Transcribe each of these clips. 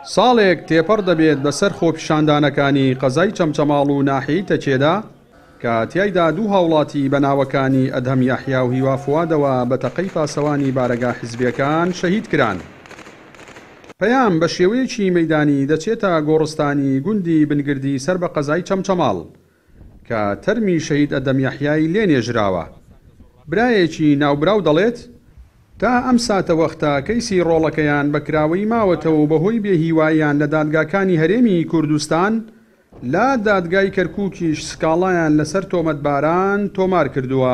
ساڵێک تێپەڕ دەبێت بەسەر خۆپیشاندانەکانی قەزای چەمچەماڵ و ناحیەی تەچێدا کە تیایدا دوو هاوڵاتی بەناوەکانی ئەدهم یاحیا و هیوا فوادەوە بە تەقەی پاسەوانی بارەگا حیزبیەکان شەهید کران. پەیام بە شێوەیەکی مەیدانی دەچێتە گۆڕستانی گوندی بنگردی سەر بە قەزای چەمچەماڵ کە تەرمی شەهید ئەدهم یاحیای لێ نێژراوە. برایەکی ناوبراو دەڵێت تا ئەم ساتە وەختە کەیسی ڕۆڵەکەیان بەکراوەی ماوەتەوە بەهۆی بێهیواییان لە دادگاکانی هەرێمی کوردستان لا دادگای کەرکووکیش سکاڵایان لەسەر تۆمەتباران تۆمار کردووە.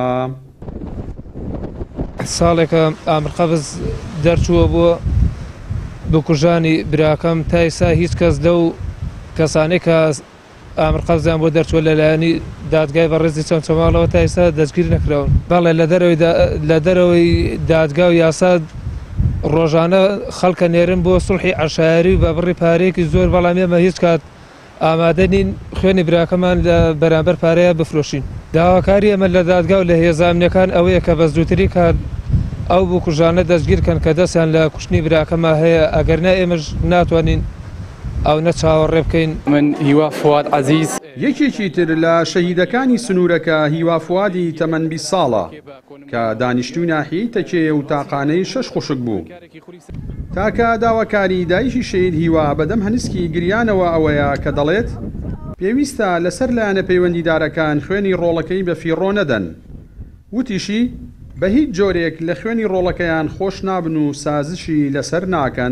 ساڵێکە ئامر قەبز دەرچووە بۆ بکوژانی براکەم تا ئێستا هیچ کەس لەو کەسانەی کە ئامر قەبزیان بۆ دەرچووە لەلایەنی دادگای بەڕێزی چەمچەماڵەوە تا ئێستا دەستگیر نەکراون. بەڵێ لە دەرەوەی دادگا و یاسا ڕۆژانە خەڵکە نێرن بۆ سوڵحی عەشایری و بە بڕی پارەیەکی زۆر، بەڵام ئێمە هیچ کات ئامادە نین خوێنی براکەمان لە بەرامبەر پارەیە بفرۆشین. داواکاری ئەمە لە دادگا و لە هێزانامنیەکان ئەوەیە کە بە زووتری کات ئەو بکوژانە دەستگیرکەن کە دەستیان لە کوشتنی براکەما هەیە، ئەگەرنا ئێمەش ناتوانین ئەو نە چاوەڕێ بکەین. من هیوا فواد عەزیز یەکێکی تر لە شەهیدەکانی سنوورەکە هیوا فوادی تەمەن 20 ساڵە کە دانیشتووی ناحیەی تەکێ و تاقانەی 6 خوشک بوو. تاکە داواکاری دایشی شەهید هیوا بەدەم هەنسکی گریانەوە ئەوەیە کە دەڵێت پێویستە لەسەر لایەنە پەیوەندیدارەکان خوێنی ڕۆڵەکەی بە فیڕۆ نەدەن. وتیشی بە هیچ جۆرێک لە خوێنی ڕۆڵەکەیان خۆش نابن و سازشی لەسەر ناکەن.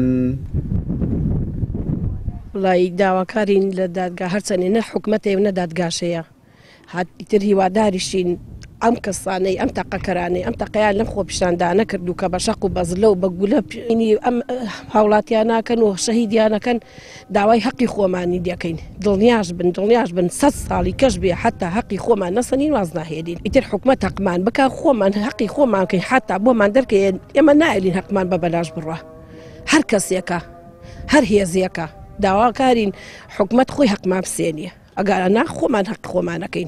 وڵی داواکارین لە دادگا هەرچەنێ نە حکومەتێ و نە دادگاشەیە، هاتیتر هیواداریشین ئەم کەسانەی ئەم تەقەکەرانەی ئەم تەقەیان لەم خۆپیشاندانە کردو کە بە شەق و بەزلە و بە گولە ئەم هاوڵاتیان ناکەن و شەهیدیانەکەن، داوای حەقی خۆمانی دەکەین. دڵنیاش بن 100 ساڵی کەش بێ حتا حەقی خۆمان نەسەنین واز ناهێنین. ئیتر حکومەت حەقمان بکە، خۆمان حەقی خۆمان بکەین، حتا بۆمان دەرکەین ئێمە نائێلین حەقمان بە بەلاش بڕوە. هەر کەسێکە هەر هێزیەکە داواکارین حکومەت خۆی حەقمان بسێنیە، ئەگەرە نا خۆمان حەق خۆمانەکەین.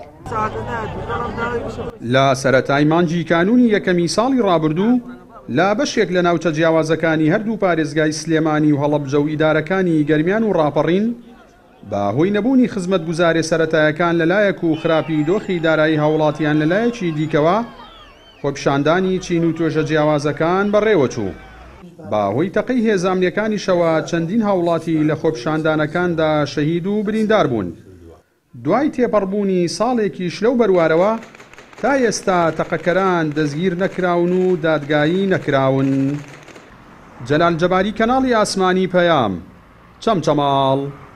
لە سەرەتای مانجی کانونی یەکەمی ساڵی ڕابردوو لا بەشێک لە ناوچە جیاوازەکانی هەردوو پارێزگای سلێمانی و هەڵەبجە و ئیدارەکانی گەرمیان و ڕاپەڕین بە هۆی نەبوونی خزمەت گوزارێ سەرەتایەکان لەلایەک و خراپی دۆخی دارایی هاوڵاتیان لەلایەکی دیکەوە خۆپیشاندانی چین و توێژە جیاوازەکان بەڕێوەچوو. بە هۆی تەقەی هێزانامنیەکانیشەوە چەندین هاوڵاتی لە خۆپیشاندانەکاندا شەهید و بریندار بوون. دوای تێپەڕبوونی ساڵێکیش لەو بەروارەوە تا ئێستا تەقەکەران دەستگیر نەکراون و دادگایی نەکراون. جەلال جەباری، کەناڵی ئاسمانی پەیام، چەمچەماڵ.